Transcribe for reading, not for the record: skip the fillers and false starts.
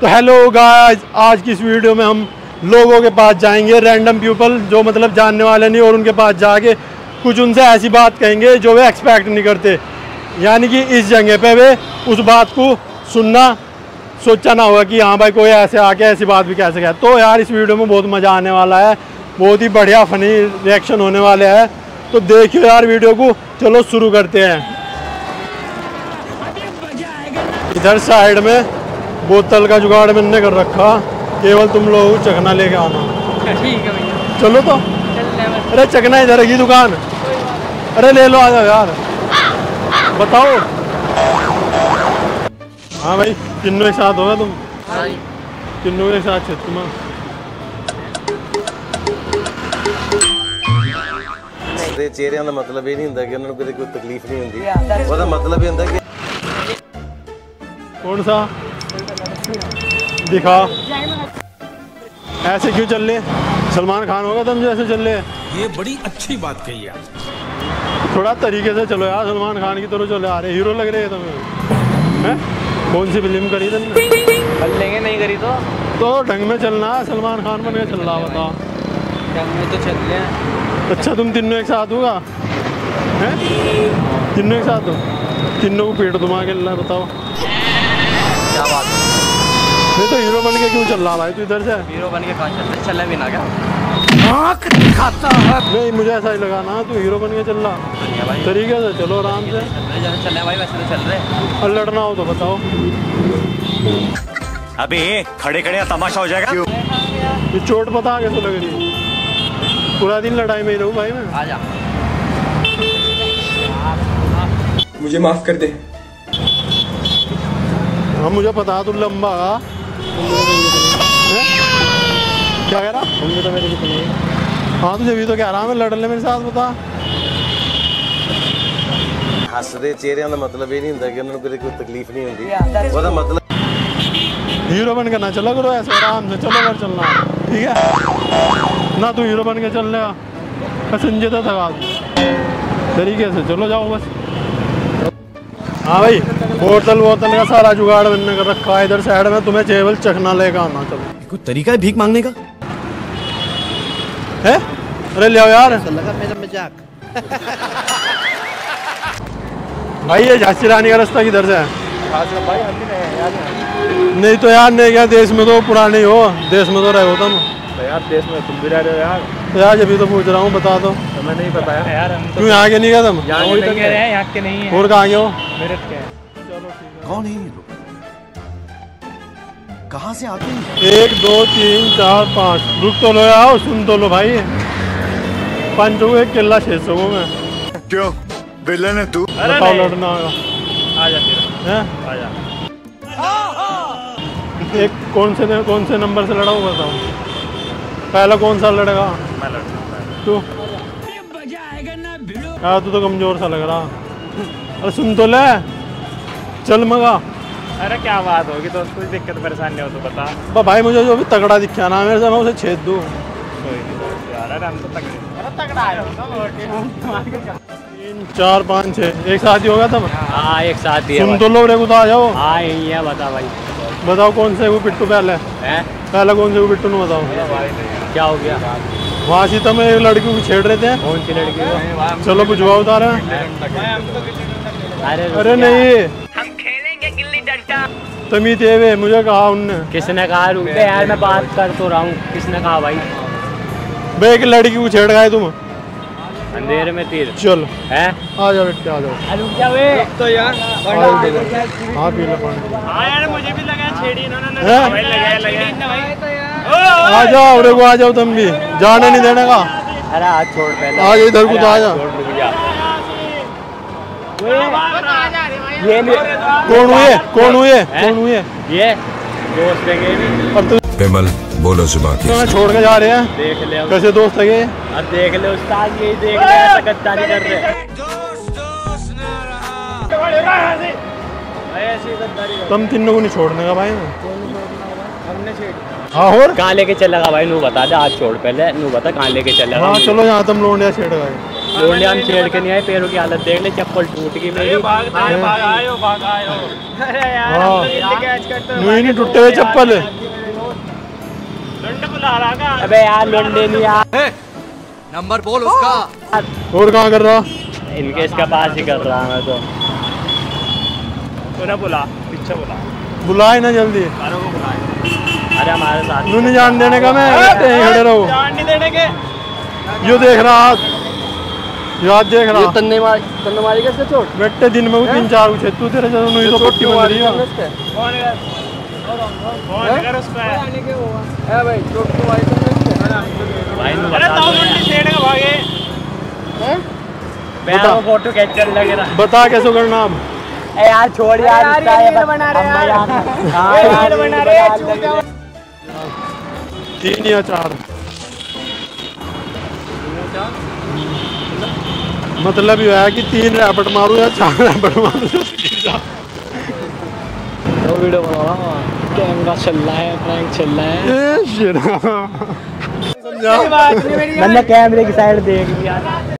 तो hello guys, आज की इस वीडियो में हम लोगों के पास जाएंगे, रैंडम पीपल जो मतलब जानने वाले नहीं, और उनके पास जाके कुछ उनसे ऐसी बात कहेंगे जो वे एक्सपेक्ट नहीं करते। यानी कि इस जगह पे वे उस बात को सुनना सोचा ना होगा कि हाँ भाई कोई ऐसे आके ऐसी बात भी कह सके। तो यार इस वीडियो में बहुत मज़ा आने वाला है, बहुत ही बढ़िया फनी रिएक्शन होने वाले हैं। तो देखियो यार वीडियो को, चलो शुरू करते हैं। इधर साइड में बोतल का जुगाड़ मैंने कर रखा, केवल तुम लोग चखना लेके आना। ठीक है भैया, चलो तो। अरे चखना इधर है दुकान, अरे ले लो, आ जाओ यार। बताओ। हाँ भाई, तीनों एक साथ होगा तुम? तीनों एक साथ तुम? चेहरिਆਂ ਦਾ मतलब ये नहीं ਹੁੰਦਾ कि उन्होंने कोई तकलीफ नहीं होती, ਉਹਦਾ मतलब ये ਹੁੰਦਾ कि कौन सा दिखा। ऐसे क्यों चल रहे? सलमान खान होगा तुम जैसे चल रहे? ये बड़ी अच्छी बात कही यार। थोड़ा तरीके से चलो यार, सलमान खान की तरह चले आ रहे, हीरो लग रहे हैं तुम्हें। हैं? कौन सी फिल्म करी तुमने? कर लेंगे, नहीं करी तो ढंग में चलना, सलमान खान बन के चल रहा। बताओ। ढंग में तो चल रहे हैं। अच्छा तुम तीनों एक साथ होगा? हैं? तीनों एक साथ हो? तीनों को पेट दुमा के ला। बताओ क्या बात है? नहीं तो हीरो बन के क्यों चल रहा भाई तू इधर से? हीरो बन के कहाँ चल रहा है? चल भी ना क्या? आँख दिखाता है। नहीं मुझे ऐसा ही लगा ना, तू हीरो बन के चल रहा। भाई तरीके से चलो, आराम से। जैसे चल रहे भाई वैसे तो चल रहे। और लड़ना हो तो बताओ। अबे खड़े खड़े तमाशा हो जाएगा। ये चोट पता कैसे लग रही है? पूरा दिन लड़ाई में ही रहूं भाई मैं। आजा। मुझे माफ कर दे। हाँ मुझे पता, तू लंबा क्या कह रहा? तो मेरे को नहीं। हाँ तुझे भी तो कह रहा मैं, लड़ ले मेरे साथ। बता। ਹੱਸਦੇ ਚਿਹਰਿਆਂ ਦਾ मतलब ये नहीं ਹੁੰਦਾ कि उन्होंने कोई तकलीफ नहीं होती, ਉਹਦਾ मतलब हीरो बन के ना चला करो ऐसे, आराम से चलो अगर चलना, ठीक है ना? तू हीरो बन के चल लेगा, संजय दत्त था तरीके से चलो, जाओ बस। हाँ भाई, बोतल का सारा जुगाड़ बनने कर रखा है इधर साइड में, तुम्हें केवल चखना लेकर आना। चलो कोई तरीका है भीख मांगने का है? अरे ले आओ यार। लगा मेरा मजाक। भाई ये झांसी रानी का रास्ता किधर से है? नहीं तो यार, नहीं क्या देश में तो पुराने ही हो, देश में तो रहे हो तुम। तो यार देश में तुम भी रह रहे हो यार। तो यार जब भी तो पूछ रहा हूँ, बता दो। तुम्हें नहीं पता यार? क्यों यहाँ के नहीं गए तुम? यहाँ तो कह रहे हैं, यहाँ के नहीं है। और कहाँ के हो? मेरठ के। कौन है ये लोग, कहाँ से आते हैं? 1 2 3 4 5 रुक तो लो यार, सुन तो लो भाई। 5 लोग एक किला 600 को मैं। क्यों विलन है तू? बताओ लड़ना होगा। आजा फिर, हैं? आजा। एक कौन से नंबर से लड़ा होगा बताओ? पहला कौन सा लड़ेगा? मैं लड़ूंगा। तू? यार तू तो कमजोर सा लग रहा। अरे सुन तो ले, चल मगा। अरे क्या बात होगी, तो कोई दिक्कत परेशानी हो तो बता। भाई मुझे जो भी तगड़ा दिखा ना मेरे से, मैं उसे छेद दूँ। कोई नहीं यार, अरे हम तो तगड़े। अरे तगड़ा है 3 4 5 6 एक साथ ही होगा तब? हाँ एक साथ ही। सुन तो लो रे, तो आ जाओ। हाँ यही है, बता भाई। बताओ कौन से वो पिट्टू पहले? पहला कौन से वो पिट्टू ने बताओ? क्या हो गया? वहाँ सीता में एक लड़की को छेड़ रहे थे। कौन सी लड़की को? चलो बुझवा उतारा। अरे नहीं, हम खेलेंगे गिल्ली डंडा। तमी थे मुझे कहा उनने। किसने कहा? रुक बे यार, मैं बात कर तो रहा हूँ। किसने कहा भाई? बे एक लड़की को छेड़ गए तुम। अंधेरे में तीर। चलो है? आ जाओ बेटे, आ जाओ। रुक जा बे। तो यार हाँ पी लो पानी। हाँ यार मुझे भी लगा छेड़ी इन्होंने। हैं? लगा। आ जाओ रे को, आ जाओ तुम भी, जाने नहीं देने का। अरे हाथ छोड़ पहले। आ जा इधर को, तो आ जा। ये कौन हुए? कौन हुए? कौन हुए? ये दोस्त देंगे। अब तो विमल बोलो जुबान की। तुम्हें छोड़ के जा रहे हैं? देख ले अब। कैसे दोस्त लगे? अब देख ले उस्ताद, यही देख ले, ऐसा गद्दारी कर रहे। तुम तीनों को नहीं छोड़ने का भाई मैं। हमने छेड़। हाँ और कहाँ लेके चलेगा भाई? नू बता दे, हाथ छोड़ पहले। नू बता कहाँ लेके चलेगा? हाँ चलो यहाँ तुम लोंडिया छेड़ गए। लोंडे हम छेड़ के नहीं आए, पैरों की हालत देख ले, चप्पल टूट गई मेरी। नहीं टूटे हुए चप्पल। अबे यार लोंडे नहीं यार। नंबर बोल उसका। और कहाँ कर रहा? इनके इसका पास ही कर रहा मैं तो। तूने बुला, पीछे बुला। बुलाए ना जल्दी। अरे हमारे साथ तू नहीं जान देने का, मैं खड़े रहो। जान नहीं देने के। यो देख रहा हाथ, याद देख रहा। तन्ने मारी कैसे चोट? बेटे दिन में 3-4 उछे तू तेरे जरूर नहीं तो पट्टी बन रही है। फोन कर उसको। है भाई चोट तो भाई भाई ने अरे ताऊ मुंडी छेड़ के भागे। मैं फोटो कैप्चर लगे रहा। बता कैसे करना अब? ए यार छोड़ यार, ये बना रहे यार। हां यार बना रहे हैं। 3 या 4 मतलब ये है कि 3 रैपट मारूं या 4 रैपट मारूं। वो वीडियो बना रहा हूं, कैमरा चल रहा है, प्रैंक चल रहा है। समझा? मैंने कैमरे की साइड देख लिया।